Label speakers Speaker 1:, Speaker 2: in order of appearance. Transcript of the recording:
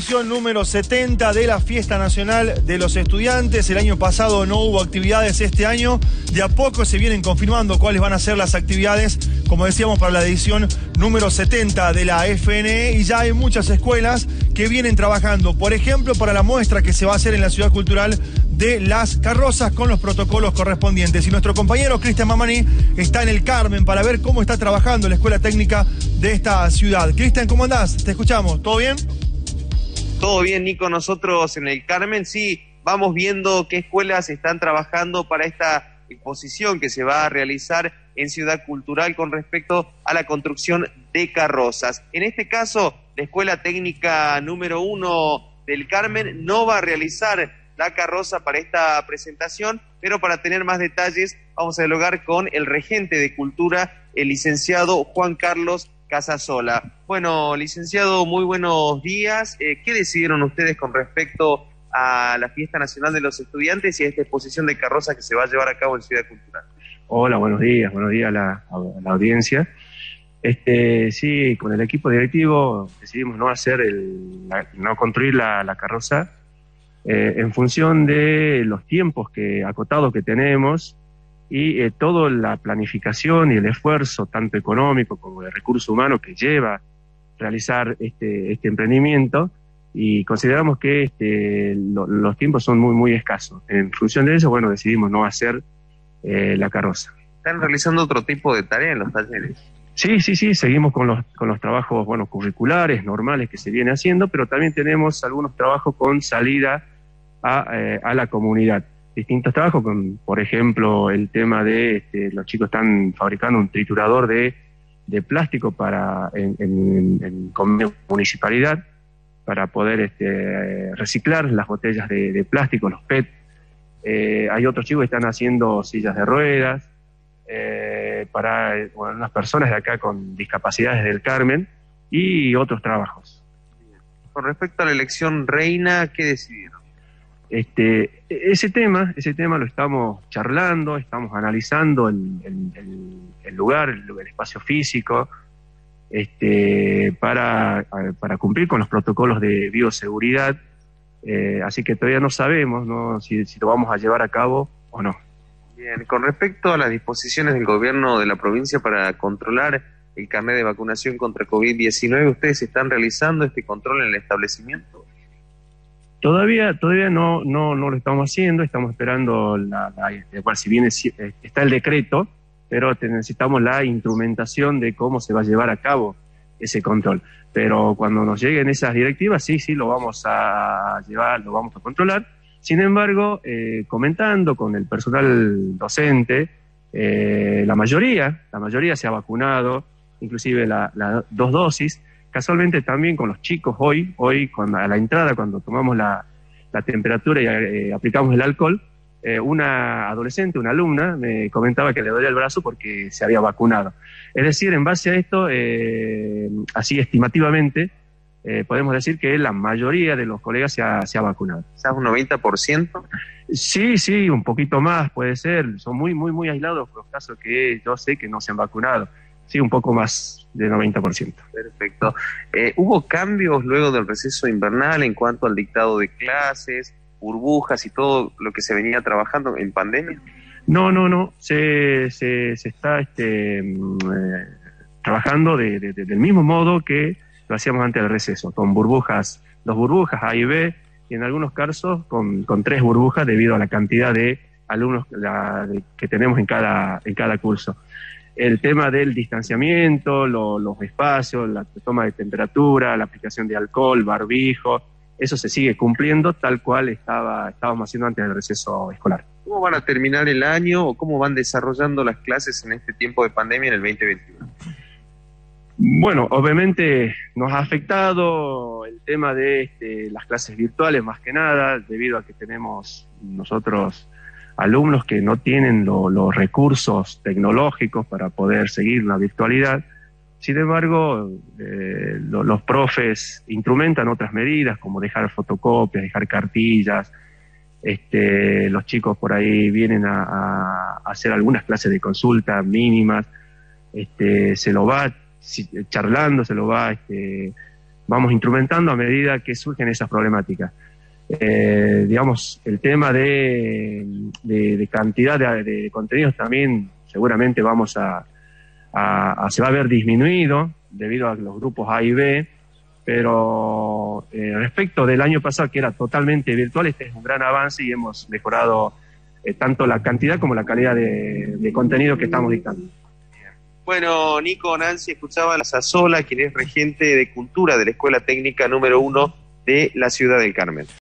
Speaker 1: edición número 70 de la Fiesta Nacional de los Estudiantes. El año pasado no hubo actividades, este año de a poco se vienen confirmando cuáles van a ser las actividades, como decíamos, para la edición número 70 de la FNE, y ya hay muchas escuelas que vienen trabajando, por ejemplo, para la muestra que se va a hacer en la Ciudad Cultural de las carrozas con los protocolos correspondientes. Y nuestro compañero Cristian Mamani está en el Carmen para ver cómo está trabajando la Escuela Técnica de esta ciudad. Cristian, ¿cómo andás? Te escuchamos. ¿Todo bien?
Speaker 2: Todo bien, Nico. Nosotros en el Carmen sí vamos viendo qué escuelas están trabajando para esta exposición que se va a realizar en Ciudad Cultural con respecto a la construcción de carrozas. En este caso, la Escuela Técnica número 1 del Carmen no va a realizar la carroza para esta presentación, pero para tener más detalles vamos a dialogar con el regente de Cultura, el licenciado Juan Carlos Casasola. Bueno, licenciado, muy buenos días. ¿Qué decidieron ustedes con respecto a la Fiesta Nacional de los Estudiantes y a esta exposición de carroza que se va a llevar a cabo en Ciudad Cultural?
Speaker 3: Hola, buenos días a la audiencia. Sí, con el equipo directivo decidimos no construir la carroza en función de los tiempos acotados que tenemos y toda la planificación y el esfuerzo, tanto económico como de recursos humanos, que lleva realizar este emprendimiento, y consideramos que los tiempos son muy escasos. En función de eso, bueno, decidimos no hacer la carroza.
Speaker 2: ¿Están realizando otro tipo de tareas en los talleres?
Speaker 3: Sí, seguimos con los trabajos, bueno, curriculares, normales que se viene haciendo, pero también tenemos algunos trabajos con salida a la comunidad. Distintos trabajos, por ejemplo, el tema de los chicos están fabricando un triturador de plástico con municipalidad para poder reciclar las botellas de plástico, los PET. Hay otros chicos que están haciendo sillas de ruedas para unas personas de acá con discapacidades del Carmen, y otros trabajos.
Speaker 2: Con respecto a la elección reina, ¿qué decidieron?
Speaker 3: Ese tema lo estamos charlando, estamos analizando el lugar, el espacio físico, para cumplir con los protocolos de bioseguridad, así que todavía no sabemos, ¿no?, si lo vamos a llevar a cabo o no.
Speaker 2: Bien, con respecto a las disposiciones del gobierno de la provincia para controlar el carnet de vacunación contra COVID-19, ¿ustedes están realizando este control en el establecimiento?
Speaker 3: Todavía no lo estamos haciendo, estamos esperando si bien está el decreto, pero necesitamos la instrumentación de cómo se va a llevar a cabo ese control. Pero cuando nos lleguen esas directivas, sí, lo vamos a llevar, lo vamos a controlar. Sin embargo, comentando con el personal docente, la mayoría se ha vacunado, inclusive las 2 dosis. Casualmente también con los chicos hoy a la entrada, cuando tomamos la temperatura y aplicamos el alcohol, una adolescente, una alumna, me comentaba que le dolía el brazo porque se había vacunado. Es decir, en base a esto, así estimativamente, podemos decir que la mayoría de los colegas se ha vacunado.
Speaker 2: ¿Quizás un 90%?
Speaker 3: Sí, un poquito más puede ser. Son muy aislados los casos que yo sé que no se han vacunado. Sí, un poco más de 90%.
Speaker 2: Perfecto. ¿Hubo cambios luego del receso invernal en cuanto al dictado de clases, burbujas y todo lo que se venía trabajando en pandemia?
Speaker 3: No. Se está trabajando del mismo modo que lo hacíamos antes del receso, con burbujas, 2 burbujas, A y B, y en algunos casos con 3 burbujas debido a la cantidad de alumnos que tenemos en cada curso. El tema del distanciamiento, los espacios, la toma de temperatura, la aplicación de alcohol, barbijo, eso se sigue cumpliendo tal cual estábamos haciendo antes del receso escolar.
Speaker 2: ¿Cómo van a terminar el año o cómo van desarrollando las clases en este tiempo de pandemia en el 2021?
Speaker 3: Bueno, obviamente nos ha afectado el tema de las clases virtuales más que nada, debido a que tenemos nosotros alumnos que no tienen los recursos tecnológicos para poder seguir la virtualidad. Sin embargo, los profes instrumentan otras medidas, como dejar fotocopias, dejar cartillas. Los chicos por ahí vienen a hacer algunas clases de consulta mínimas. Se lo va charlando, se lo va vamos instrumentando a medida que surgen esas problemáticas. Digamos, el tema de cantidad de contenidos también seguramente se va a ver disminuido debido a los grupos A y B, pero respecto del año pasado, que era totalmente virtual, este es un gran avance y hemos mejorado tanto la cantidad como la calidad de contenido que estamos dictando.
Speaker 2: Bueno, Nico, Nancy, escuchaba a Sassola, quien es regente de Cultura de la Escuela Técnica número 1 de la Ciudad del Carmen.